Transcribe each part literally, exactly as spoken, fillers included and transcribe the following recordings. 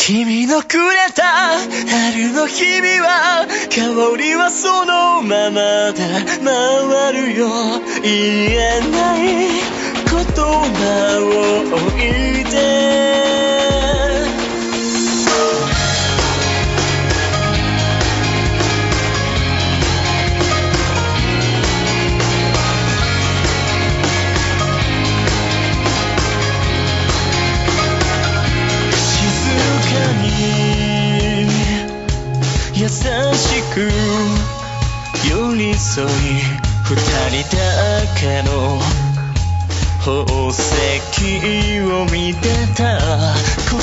君のくれた春の日々は香りはそのままで回るよ。言えない言葉を置いて優しく寄り添い二人だけの宝石を見てた。心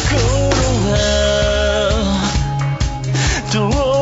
はどう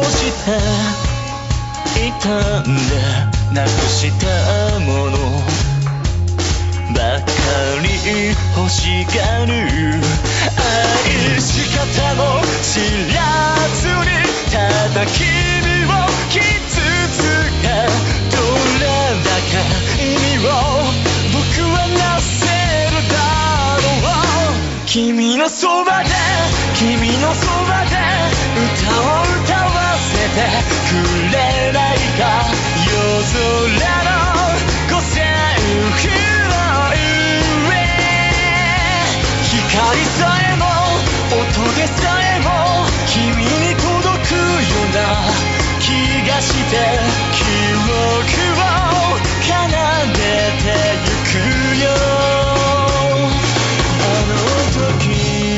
していたんだ。なくしたものばかり欲しがる。愛し方も知らずにただ君を傷つけどれだけ意味を僕はなせるだろう。君のそばで君のそばで歌を歌わせてくれないか。夜空の五線譜の上光さえも音でさえも君に届くような気がして記憶を奏でてゆくよ。あの時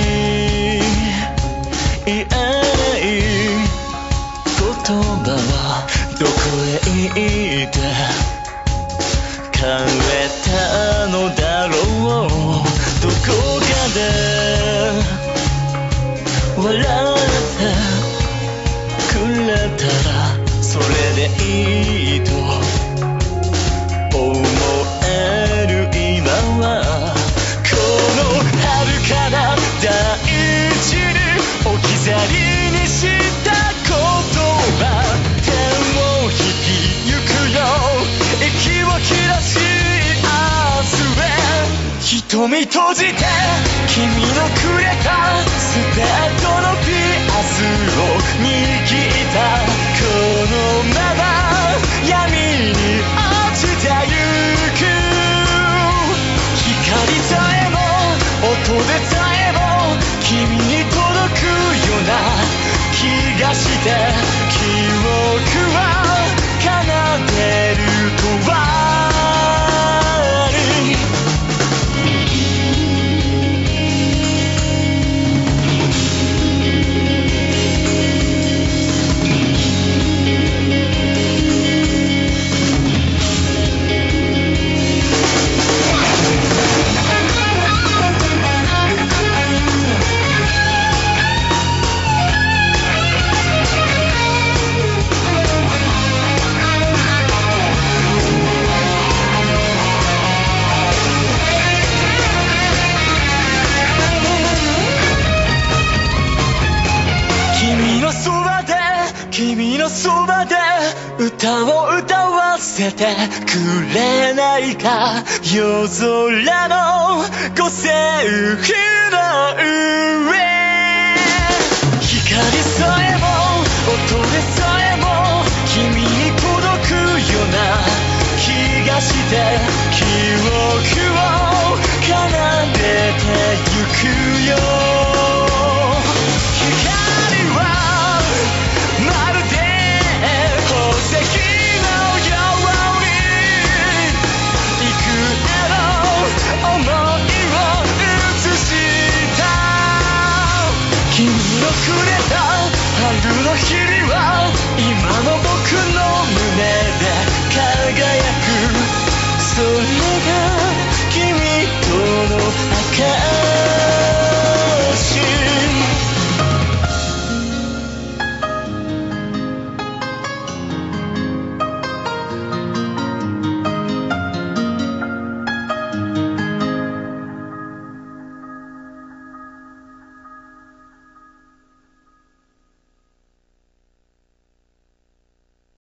言えない言葉はどこへ行って帰ったのだろう。どこかで笑ってくれたらそれでいいと思える今は。この遥かな大地に置き去りにした言葉手を引きゆくよ。息を切らし明日へ瞳閉じて君のくれたスペットのピアスを握ったこのまま闇に落ちてゆく。光さえも音でさえも君に届くような気がして記憶は奏でるとは君のそばで歌を歌わせてくれないか。夜空の五線譜の上光さえも音でさえも君に届くような気がして記憶を奏でてゆくよ。光はまるで宝石のように幾重の想いを映した君のくれた春の日々は今の僕の胸で輝く。それが君との明かり